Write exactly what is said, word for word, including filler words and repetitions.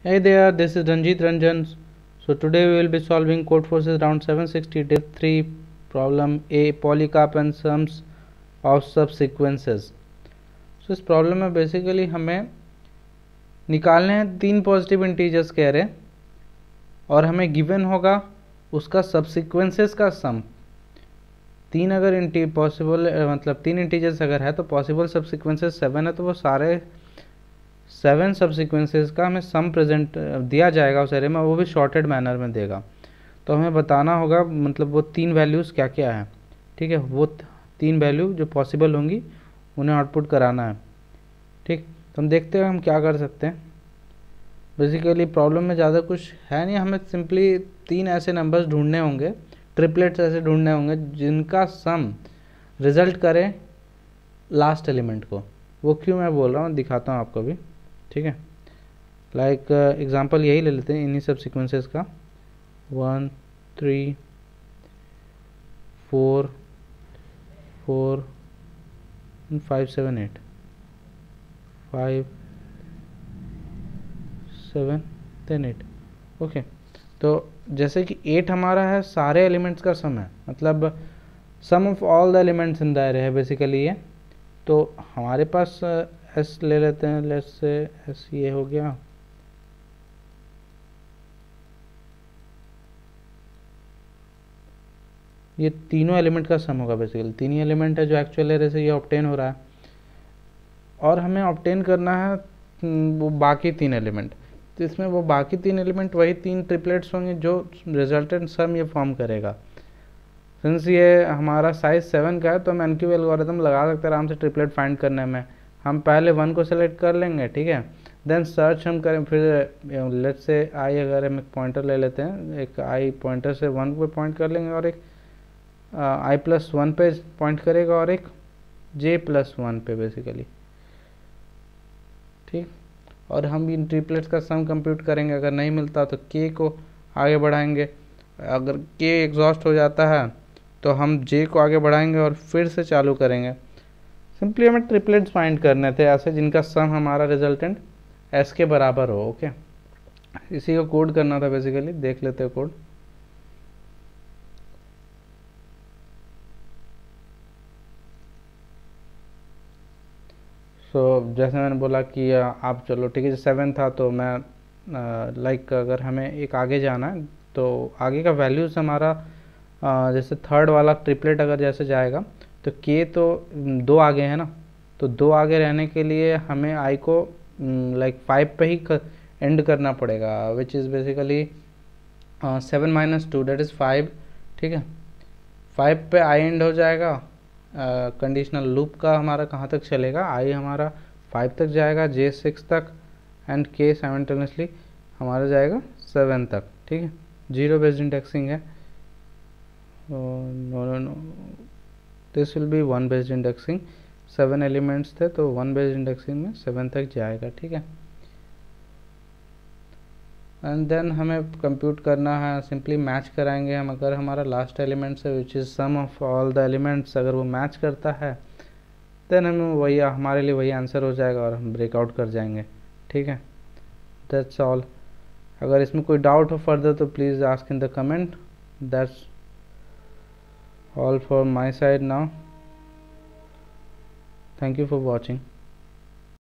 Hey there, this is Ranjit Ranjan. So today we will be solving Codeforces round seven sixty div three problem A, polycarp and sums of subsequences. So इस problem में basically हमें निकालने हैं तीन positive integers कह रहे हैं और हमें गिवन होगा उसका सबसिक्वेंसेस का सम। तीन अगर इंटी पॉसिबल मतलब तीन इंटीजर्स अगर है तो पॉसिबल सबसिक्वेंसेस सेवन है, तो वो सारे सेवन सबसिक्वेंसेस का हमें सम प्रेजेंट दिया जाएगा उस एरे में, वो भी शॉर्टेड मैनर में देगा। तो हमें बताना होगा मतलब वो तीन वैल्यूज़ क्या क्या है। ठीक है, वो तीन वैल्यू जो पॉसिबल होंगी उन्हें आउटपुट कराना है। ठीक, तो हम देखते हैं हम क्या कर सकते हैं। बेसिकली प्रॉब्लम में ज़्यादा कुछ है नहीं, हमें सिंपली तीन ऐसे नंबर्स ढूंढने होंगे, ट्रिपलेट्स ऐसे ढूंढने होंगे जिनका सम रिजल्ट करे लास्ट एलिमेंट को। वो क्यों मैं बोल रहा हूँ दिखाता हूँ आपको भी। ठीक है, लाइक एग्जांपल यही ले लेते हैं इन्हीं सब सीक्वेंसेस का, one three four four five seven eight five seven ten eight. Okay, तो जैसे कि एट हमारा है सारे एलिमेंट्स का सम है, मतलब sum of all the elements in the array है बेसिकली ये। तो हमारे पास एस ले लेते हैं, लेट्स से एस ये हो गया। ये तीनों एलिमेंट का सम होगा बेसिकली, तीन ही एलिमेंट है जो एक्चुअल एरे से ये ऑब्टेन हो रहा है और हमें ऑब्टेन करना है वो बाकी तीन एलिमेंट। तो इसमें वो बाकी तीन एलिमेंट वही तीन ट्रिपलेट्स होंगे जो रिजल्टेंट सम ये फॉर्म करेगा। सिंस ये हमारा साइज सेवन का है तो हम एनक्यूब एल्गोरिथम लगा सकते हैं आराम से ट्रिपलेट फाइंड करने में। हम पहले वन को सेलेक्ट कर लेंगे, ठीक है, देन सर्च हम करें, फिर लेट्स से आई अगर हम एक पॉइंटर ले लेते हैं, एक आई पॉइंटर से वन पे पॉइंट कर लेंगे और एक आई प्लस वन पे पॉइंट करेगा और एक जे प्लस वन पे बेसिकली। ठीक, और हम इन ट्रिपलेट्स का सम कंप्यूट करेंगे। अगर नहीं मिलता तो के को आगे बढ़ाएंगे, अगर के एग्जॉस्ट हो जाता है तो हम जे को आगे बढ़ाएंगे और फिर से चालू करेंगे। सिंपली हमें ट्रिपलेट्स फाइंड करने थे ऐसे जिनका सम हमारा रिजल्टेंट एस के बराबर हो। ओके, इसी को कोड करना था बेसिकली, देख लेते हैं कोड। सो so, जैसे मैंने बोला कि आप चलो ठीक है, सेवन था तो मैं लाइक अगर हमें एक आगे जाना है तो आगे का वैल्यूज़ हमारा आ, जैसे थर्ड वाला ट्रिपलेट अगर जैसे जाएगा तो के तो दो आगे है ना, तो दो आगे रहने के लिए हमें आई को लाइक फाइव पे ही एंड करना पड़ेगा, which is basically seven minus two that is five. ठीक है, फाइव पे आई एंड हो जाएगा। कंडीशनल uh, लूप का हमारा कहाँ तक चलेगा, आई हमारा फाइव तक जाएगा, जे सिक्स तक एंड के साइमल्टेनियसली हमारा जाएगा सेवन तक। ठीक है, जीरो बेस्ड इंडेक्सिंग है, no no no this will be one based indexing. Seven elements थे तो वन बेस्ड इंडेक्सिंग में सेवन तक जाएगा। ठीक है, एंड देन हमें कंप्यूट करना है, सिंपली मैच कराएंगे हम। अगर हमारा लास्ट एलिमेंट्स है which is sum of all the elements, अगर वो मैच करता है देन हमें वही हमारे लिए वही आंसर हो जाएगा और हम ब्रेकआउट कर जाएंगे। ठीक है, दैट्स ऑल। अगर इसमें कोई डाउट हो फर्दर तो please ask in the comment. That's all for my side now, thank you for watching.